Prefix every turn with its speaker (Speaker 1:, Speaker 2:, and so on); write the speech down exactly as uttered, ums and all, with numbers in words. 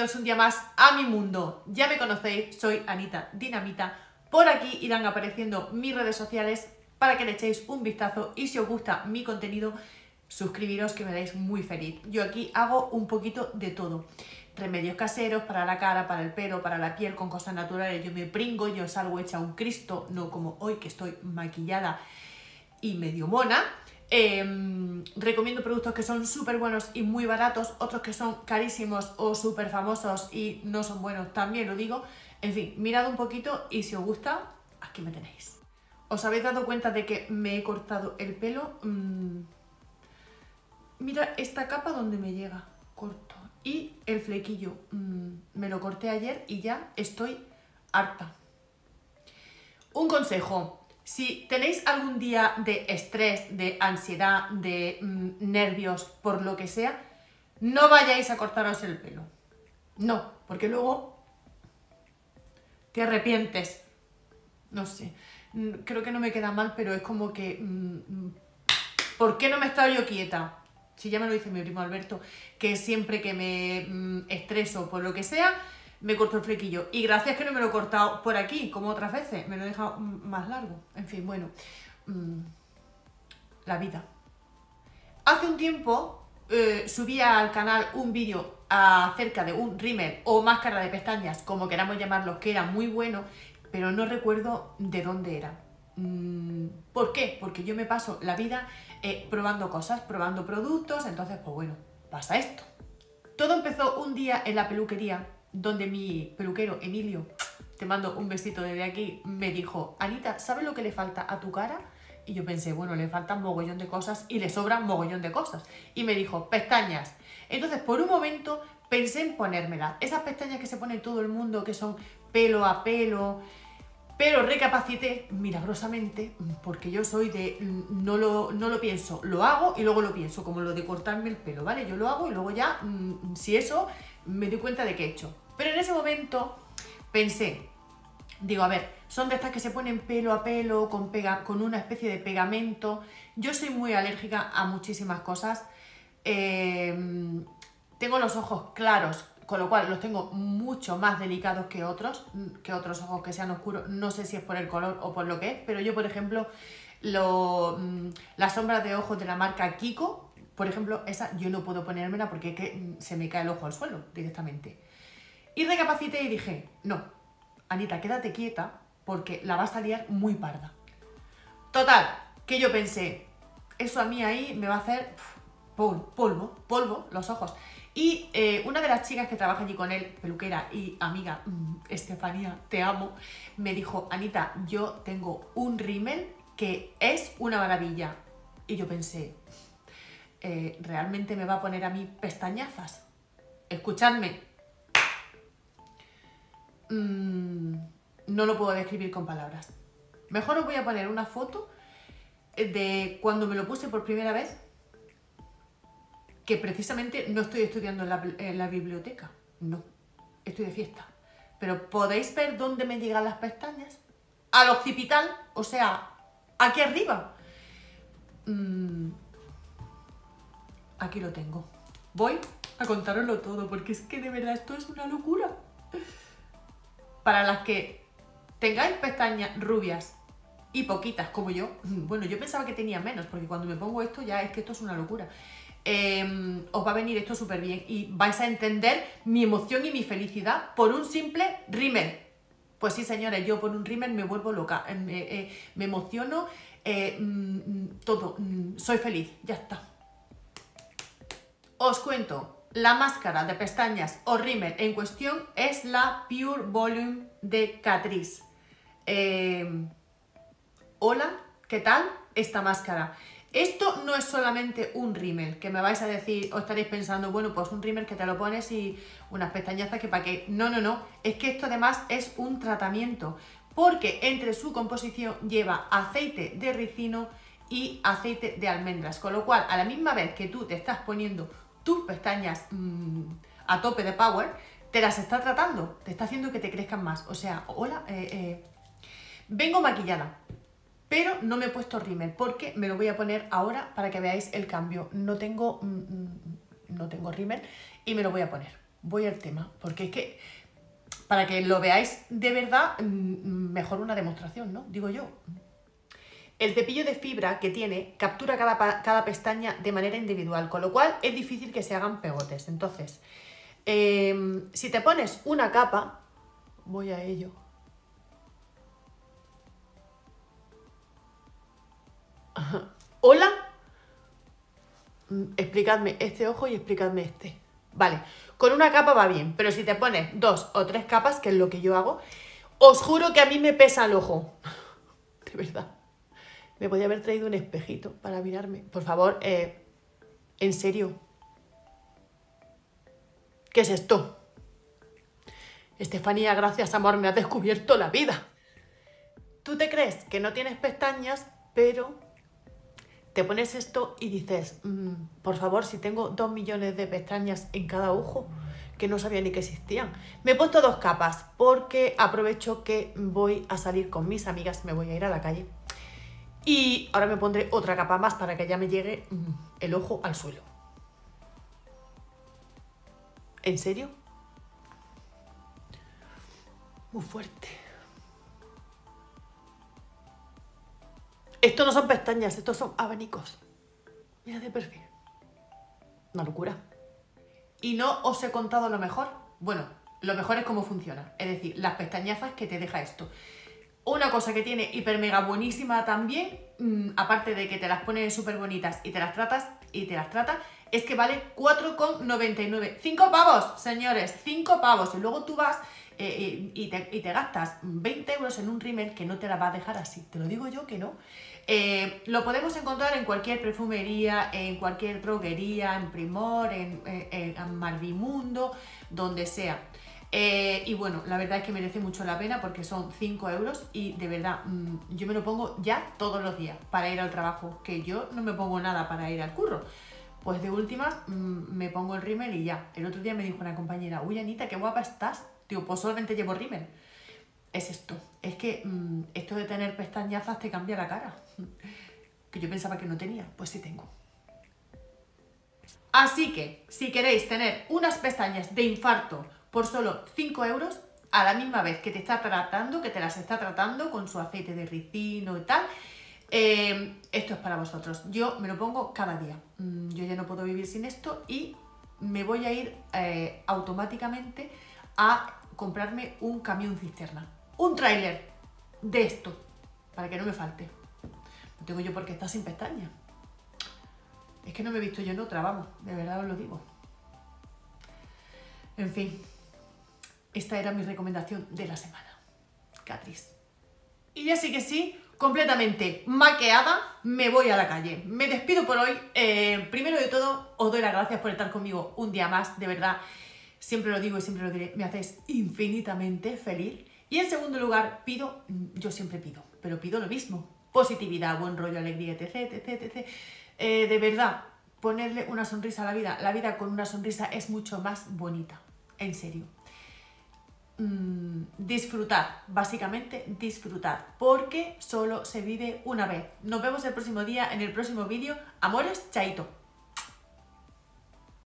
Speaker 1: bienvenidos un día más a mi mundo. Ya me conocéis, soy Anita Dinamita. Por aquí irán apareciendo mis redes sociales para que le echéis un vistazo y si os gusta mi contenido, suscribiros que me dais muy feliz. Yo aquí hago un poquito de todo. Remedios caseros para la cara, para el pelo, para la piel, con cosas naturales. Yo me pringo, yo salgo hecha un Cristo, no como hoy que estoy maquillada y medio mona. Eh, recomiendo productos que son súper buenos y muy baratos, otros que son carísimos o súper famosos y no son buenos, también lo digo. En fin, mirad un poquito y si os gusta, aquí me tenéis. ¿Os habéis dado cuenta de que me he cortado el pelo? Mm, mira esta capa donde me llega, corto. Y el flequillo, mm, me lo corté ayer y ya estoy harta. Un consejo. Si tenéis algún día de estrés, de ansiedad, de mmm, nervios, por lo que sea, no vayáis a cortaros el pelo. No, porque luego te arrepientes. No sé, creo que no me queda mal, pero es como que... Mmm, ¿por qué no me he estado yo quieta? Si ya me lo dice mi primo Alberto, que siempre que me mmm, estreso por lo que sea, me corto el flequillo. Y gracias que no me lo he cortado por aquí, como otras veces. Me lo he dejado más largo. En fin, bueno. Mmm, la vida. Hace un tiempo eh, subía al canal un vídeo acerca de un rímel o máscara de pestañas, como queramos llamarlo, que era muy bueno, pero no recuerdo de dónde era. Mm, ¿Por qué? Porque yo me paso la vida eh, probando cosas, probando productos, entonces, pues bueno, pasa esto. Todo empezó un día en la peluquería, donde mi peluquero, Emilio, te mando un besito desde aquí, me dijo: Anita, ¿sabes lo que le falta a tu cara? Y yo pensé, bueno, le faltan mogollón de cosas y le sobran mogollón de cosas. Y me dijo, pestañas. Entonces, por un momento, pensé en ponérmelas. Esas pestañas que se pone todo el mundo, que son pelo a pelo. Pero recapacité milagrosamente, porque yo soy de... No lo, no lo pienso, lo hago y luego lo pienso, como lo de cortarme el pelo, ¿vale? Yo lo hago y luego ya, si eso, me doy cuenta de que he hecho. Pero en ese momento pensé, digo, a ver, son de estas que se ponen pelo a pelo, con, pega, con una especie de pegamento. Yo soy muy alérgica a muchísimas cosas. Eh, tengo los ojos claros, con lo cual los tengo mucho más delicados que otros, que otros ojos que sean oscuros. No sé si es por el color o por lo que es, pero yo, por ejemplo, lo, las sombras de ojos de la marca Kiko, por ejemplo, esa yo no puedo ponérmela porque es que se me cae el ojo al suelo directamente. Y recapacité y dije, no, Anita, quédate quieta porque la vas a liar muy parda. Total, que yo pensé, eso a mí ahí me va a hacer polvo, polvo, polvo los ojos. Y eh, una de las chicas que trabaja allí con él, peluquera y amiga, mmm, Estefanía, te amo, me dijo, Anita, yo tengo un rímel que es una maravilla. Y yo pensé, eh, ¿realmente me va a poner a mí pestañazas? Escuchadme. Mm, no lo puedo describir con palabras. Mejor os voy a poner una foto de cuando me lo puse por primera vez, que precisamente no estoy estudiando en la, en la biblioteca, no, estoy de fiesta. Pero podéis ver dónde me llegan las pestañas, al occipital, o sea, aquí arriba. Mm, aquí lo tengo. Voy a contároslo todo, porque es que de verdad esto es una locura. Para las que tengáis pestañas rubias y poquitas como yo, bueno, yo pensaba que tenía menos, porque cuando me pongo esto ya es que esto es una locura. Eh, os va a venir esto súper bien y vais a entender mi emoción y mi felicidad por un simple rímel. Pues sí, señores, yo por un rímel me vuelvo loca, eh, eh, me emociono, eh, mm, todo, mm, soy feliz, ya está. Os cuento. La máscara de pestañas o rímel en cuestión es la Pure Volume de Catrice. Eh, hola, ¿qué tal esta máscara? Esto no es solamente un rímel, que me vais a decir, o estaréis pensando, bueno, pues un rímel que te lo pones y unas pestañazas que para qué. No, no, no, es que esto además es un tratamiento, porque entre su composición lleva aceite de ricino y aceite de almendras, con lo cual a la misma vez que tú te estás poniendo tus pestañas mmm, a tope de power, te las está tratando, te está haciendo que te crezcan más. O sea, hola, eh, eh. vengo maquillada, pero no me he puesto rímel porque me lo voy a poner ahora para que veáis el cambio. No tengo, mmm, no tengo rímel y me lo voy a poner. voy al tema, porque es que para que lo veáis de verdad, mejor una demostración, ¿no? Digo yo. El cepillo de fibra que tiene captura cada, cada pestaña de manera individual, con lo cual es difícil que se hagan pegotes. Entonces, eh, si te pones una capa, voy a ello. Hola, explicadme este ojo y explicadme este. Vale, con una capa va bien, pero si te pones dos o tres capas, que es lo que yo hago, os juro que a mí me pesa el ojo. De verdad. Me podía haber traído un espejito para mirarme. Por favor, eh, en serio. ¿Qué es esto? Estefanía, gracias, amor, me has descubierto la vida. Tú te crees que no tienes pestañas, pero te pones esto y dices, mmm, por favor, si tengo dos millones de pestañas en cada ojo, que no sabía ni que existían. Me he puesto dos capas porque aprovecho que voy a salir con mis amigas, me voy a ir a la calle. Y ahora me pondré otra capa más para que ya me llegue mmm, el ojo al suelo. ¿En serio? Muy fuerte. Esto no son pestañas, estos son abanicos. Mira de perfil. Una locura. Y no os he contado lo mejor. Bueno, lo mejor es cómo funciona. Es decir, las pestañazas que te deja esto. Una cosa que tiene hiper mega buenísima también, mmm, aparte de que te las pones súper bonitas y te las tratas y te las trata, es que vale cuatro con noventa y nueve. cinco pavos, señores, cinco pavos. Y luego tú vas eh, y, te, y te gastas veinte euros en un rímel que no te la va a dejar así. Te lo digo yo que no. Eh, lo podemos encontrar en cualquier perfumería, en cualquier droguería, en Primor, en, en, en Marvimundo, donde sea. Eh, y bueno, la verdad es que merece mucho la pena porque son cinco euros y de verdad mmm, yo me lo pongo ya todos los días para ir al trabajo, que yo no me pongo nada para ir al curro. Pues de últimas mmm, me pongo el rímel y ya. El otro día me dijo una compañera, uy Anita, qué guapa estás. Digo, pues solamente llevo rímel. Es esto, es que mmm, esto de tener pestañazas te cambia la cara. Que yo pensaba que no tenía, pues sí tengo. Así que, si queréis tener unas pestañas de infarto por solo cinco euros, a la misma vez que te está tratando, que te las está tratando con su aceite de ricino y tal, eh, esto es para vosotros. Yo me lo pongo cada día. Yo ya no puedo vivir sin esto y me voy a ir eh, automáticamente a comprarme un camión cisterna. Un tráiler de esto, para que no me falte. No tengo yo por qué estar sin pestañas. Es que no me he visto yo en otra, vamos, de verdad os lo digo. En fin, esta era mi recomendación de la semana. Catriz. Y ya sí que sí, completamente maqueada, me voy a la calle. Me despido por hoy. Eh, primero de todo, os doy las gracias por estar conmigo un día más, de verdad. Siempre lo digo y siempre lo diré, me hacéis infinitamente feliz. Y en segundo lugar, pido, yo siempre pido, pero pido lo mismo. Positividad, buen rollo, alegría, etc, etc, etcétera. Eh, de verdad, ponerle una sonrisa a la vida. La vida con una sonrisa es mucho más bonita, en serio. Mm, disfrutar, básicamente disfrutar, porque solo se vive una vez. Nos vemos el próximo día en el próximo vídeo. Amores, chaito.